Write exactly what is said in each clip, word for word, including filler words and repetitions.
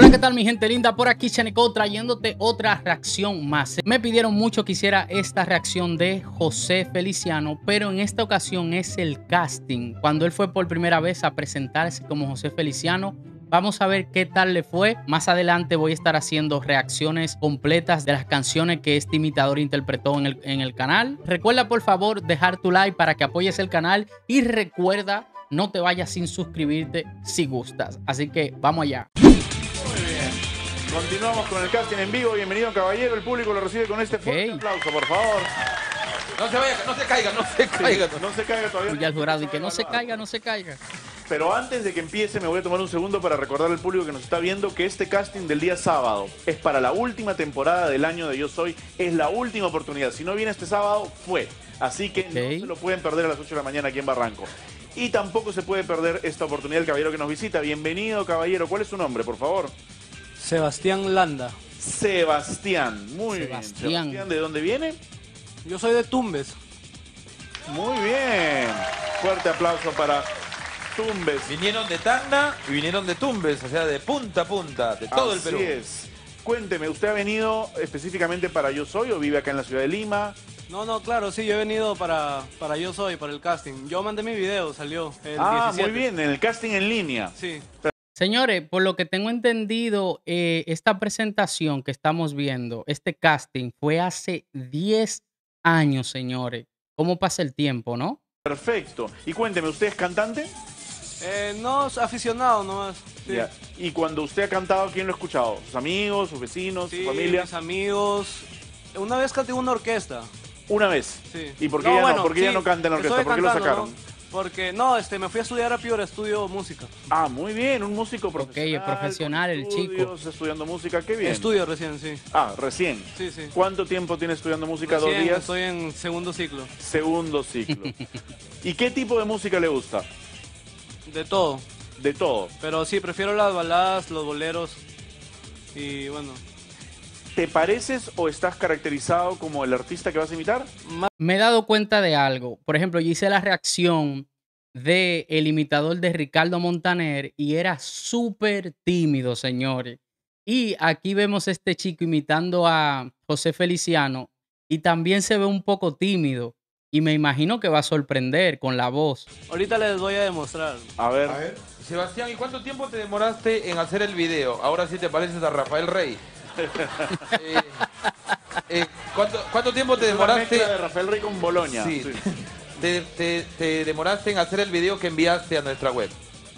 Hola, ¿qué tal mi gente linda? Por aquí Chaneco trayéndote otra reacción más. Me pidieron mucho que hiciera esta reacción de José Feliciano, pero en esta ocasión es el casting. Cuando él fue por primera vez a presentarse como José Feliciano, vamos a ver qué tal le fue. Más adelante voy a estar haciendo reacciones completas de las canciones que este imitador interpretó en el, en el canal. Recuerda por favor dejar tu like para que apoyes el canal y recuerda no te vayas sin suscribirte si gustas. Así que vamos allá. Continuamos con el casting en vivo. Bienvenido, caballero. El público lo recibe con este fuerte Okay. aplauso, por favor. No se vaya, no se caiga, no se caiga. Sí, no se caiga todavía. Ya el jurado y que no se caiga, no se caiga. Pero antes de que empiece, me voy a tomar un segundo para recordar al público que nos está viendo que este casting del día sábado es para la última temporada del año de Yo Soy. Es la última oportunidad. Si no viene este sábado, fue. Así que Okay. no se lo pueden perder a las ocho de la mañana aquí en Barranco. Y tampoco se puede perder esta oportunidad del caballero que nos visita. Bienvenido, caballero. ¿Cuál es su nombre, por favor? Sebastián Landa. Sebastián. Muy Sebastián. bien. Sebastián, ¿de dónde viene? Yo soy de Tumbes. Muy bien. Fuerte aplauso para Tumbes. Vinieron de Tacna y vinieron de Tumbes, o sea, de punta a punta, de todo el Así Perú. es. Cuénteme, ¿usted ha venido específicamente para Yo Soy o vive acá en la ciudad de Lima? No, no, claro, sí, yo he venido para, para Yo Soy, para el casting. Yo mandé mi video, salió el Ah, diecisiete. muy bien, en el casting en línea. Sí. Señores, por lo que tengo entendido, eh, esta presentación que estamos viendo, este casting, fue hace diez años, señores. ¿Cómo pasa el tiempo, no? Perfecto. Y cuénteme, ¿usted es cantante? Eh, no, es aficionado nomás. Sí, Ya. Y cuando usted ha cantado, ¿quién lo ha escuchado? ¿Sus amigos, sus vecinos, sí, su familia? mis amigos. Una vez canté en una orquesta. Una vez. Sí. ¿Y por qué, ya, no, bueno, por qué ya sí, no canta en la orquesta? estoy ¿Por qué lo cantando, sacaron? ¿no? Porque, no, este, me fui a estudiar a Piura, estudio música. Ah, muy bien, un músico profesional. es profesional con el chico. estudios, estudiando música, qué bien. Estudio recién, sí. Ah, recién. Sí, sí. ¿Cuánto tiempo tiene estudiando música? ¿Dos Recién días? estoy en segundo ciclo. Segundo ciclo. ¿Y qué tipo de música le gusta? De todo. De todo. Pero sí, prefiero las baladas, los boleros. Y bueno, ¿Te pareces o estás caracterizado como el artista que vas a imitar? más Me he dado cuenta de algo. Por ejemplo, yo hice la reacción de el imitador de Ricardo Montaner y era súper tímido, señores. Y aquí vemos a este chico imitando a José Feliciano y también se ve un poco tímido. Y me imagino que va a sorprender con la voz. ahorita les voy a demostrar. A ver. A ver, Sebastián, ¿y cuánto tiempo te demoraste en hacer el video? Ahora sí te pareces a Rafael Rey. eh, eh, ¿cuánto, ¿Cuánto tiempo te Es una demoraste? mezcla de Rafael Rey con Boloña. Sí. Sí. Te, te- te demoraste en hacer el video que enviaste a nuestra web.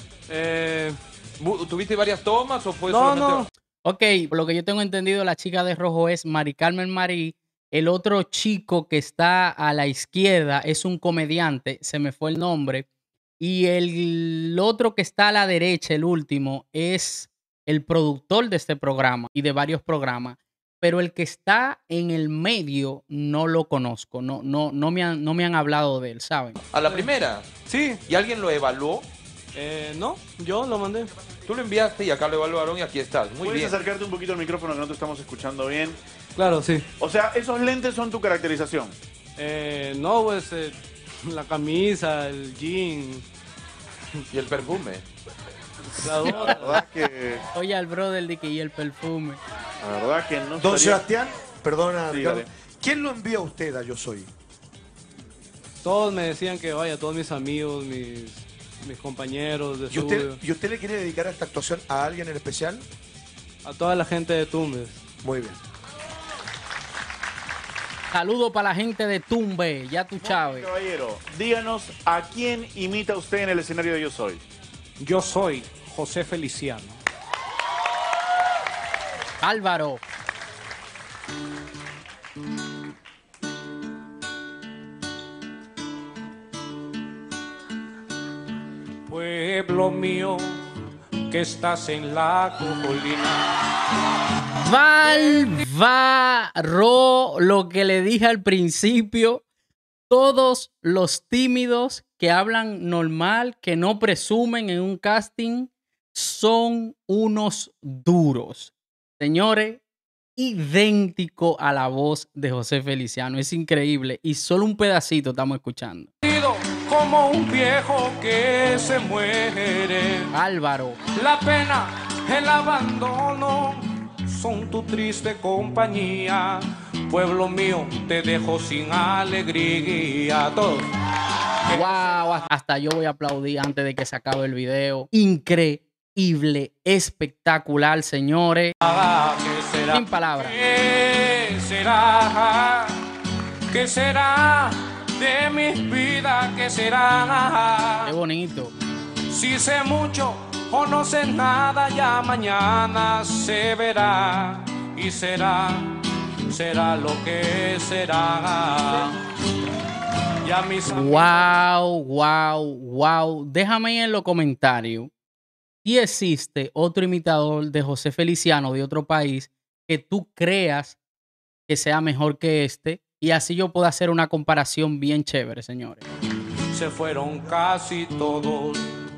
Eh, Bu- ¿Tuviste varias tomas o fue No, solamente...? no. Ok, por lo que yo tengo entendido, la chica de rojo es Mari Carmen Marí. El otro chico que está a la izquierda es un comediante, se me fue el nombre. Y el otro que está a la derecha, el último, es el productor de este programa y de varios programas. Pero el que está en el medio no lo conozco, no, no, no, me, han, no me han hablado de él, ¿saben? A la primera. sí, ¿Y alguien lo evaluó? eh, no, yo lo mandé. Tú lo enviaste y acá lo evaluaron y aquí estás. Muy ¿Puedes bien. acercarte un poquito al micrófono que no te estamos escuchando bien? Claro, sí. O sea, esos lentes son tu caracterización. Eh, no, pues eh, la camisa, el jean, Y el perfume. la gorra. La verdad que, Oye, al brother de que y el perfume. la verdad que no Don estaría- Sebastián, perdona, Sí, Ricardo. dale. ¿Quién lo envía a usted a Yo Soy? Todos me decían que vaya, todos mis amigos, mis, mis compañeros de ¿Y usted, estudio, ¿Y usted le quiere dedicar esta actuación a alguien en especial? a toda la gente de Tumbes. Muy bien. Saludo para la gente de Tumbe, ya tú sabes. Caballero, díganos a quién imita usted en el escenario de Yo Soy. Yo soy José Feliciano. Álvaro. Pueblo mío, que estás en la colina. Valvaro, lo que le dije al principio, todos los tímidos que hablan normal, que no presumen en un casting, son unos duros. Señores, idéntico a la voz de José Feliciano. Es increíble. Y solo un pedacito estamos escuchando. Como un viejo que se muere. Álvaro. La pena el abandono son tu triste compañía. Pueblo mío, te dejo sin alegría. Todos. Wow, hasta yo voy a aplaudir antes de que se acabe el video. Increíble, espectacular, señores. ¿Qué será? Sin palabras. ¿Qué será? ¿Qué será de mis vidas? ¿Qué será? Qué bonito. Si sé mucho o no sé nada, ya mañana se verá. Y será, será lo que será. Ya mis Wow, wow, wow. Déjame en los comentarios si existe otro imitador de José Feliciano de otro país que tú creas que sea mejor que este. Y así yo puedo hacer una comparación bien chévere, señores. se fueron casi todos.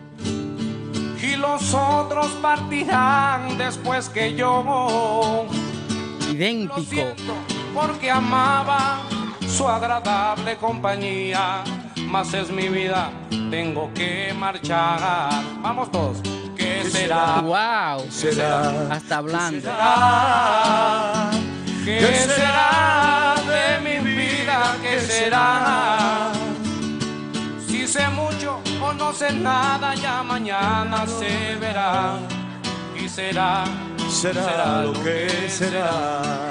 Y los otros partirán después que yo. Lo Idéntico. siento porque amaba su agradable compañía, mas es mi vida, tengo que marchar. Vamos todos. ¿Qué será? Wow. Será. Hasta hablando. será? ¿Qué será de mi vida? ¿Qué será? Si sé mucho o no sé nada, ya mañana se verá. Y será, Será lo que será.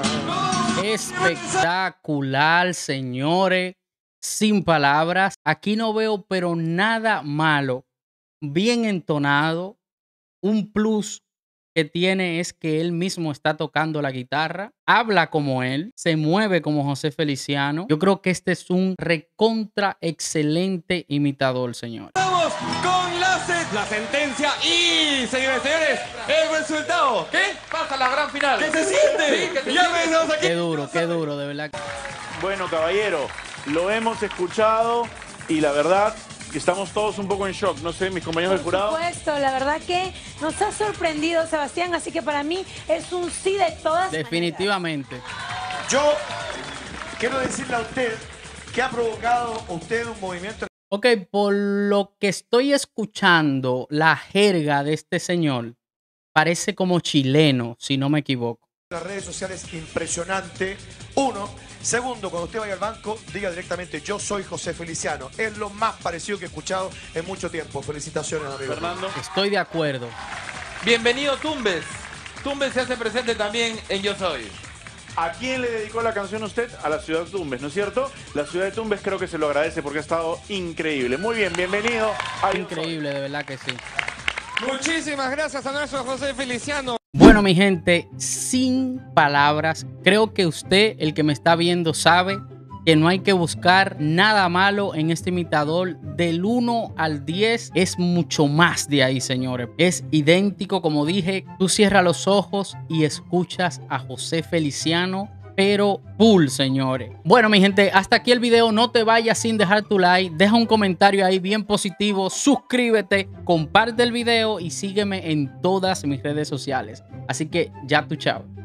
Espectacular, señores. Sin palabras. Aquí no veo pero nada malo. Bien entonado. Un plus que tiene es que él mismo está tocando la guitarra. Habla como él. Se mueve como José Feliciano. Yo creo que este es un recontra excelente imitador, señor. Vamos con la, se- la sentencia y, señores y señores, el resultado. ¿Qué? Pasa la gran final. ¿Qué se siente? Sí, que se ya siente. venimos aquí. Qué duro, qué duro, de verdad. Bueno, caballero, lo hemos escuchado y la verdad que estamos todos un poco en shock. No sé, mis compañeros del Por jurado. supuesto, la verdad que nos ha sorprendido, Sebastián, así que para mí es un sí de todas Definitivamente. Yo quiero decirle a usted que ha provocado usted un movimiento Ok, por lo que estoy escuchando, la jerga de este señor parece como chileno, si no me equivoco. en las redes sociales impresionante. Uno. Segundo, cuando usted vaya al banco, diga directamente, yo soy José Feliciano. Es lo más parecido que he escuchado en mucho tiempo. Felicitaciones, amigo. Fernando. Estoy de acuerdo. Bienvenido Tumbes. Tumbes se hace presente también en Yo Soy. ¿A quién le dedicó la canción usted? A la ciudad de Tumbes, ¿no es cierto? La ciudad de Tumbes creo que se lo agradece porque ha estado increíble. Muy bien, bienvenido a Yo Soy. Increíble, de verdad que sí. Muchísimas gracias a nuestro José Feliciano. Bueno, mi gente, sin palabras, creo que usted, el que me está viendo, sabe que no hay que buscar nada malo en este imitador. Del uno al diez es mucho más de ahí, señores. Es idéntico, como dije. Tú cierras los ojos y escuchas a José Feliciano, pero full, señores. Bueno, mi gente, hasta aquí el video. No te vayas sin dejar tu like. Deja un comentario ahí bien positivo. Suscríbete, comparte el video y sígueme en todas mis redes sociales. Así que ya tú, chao.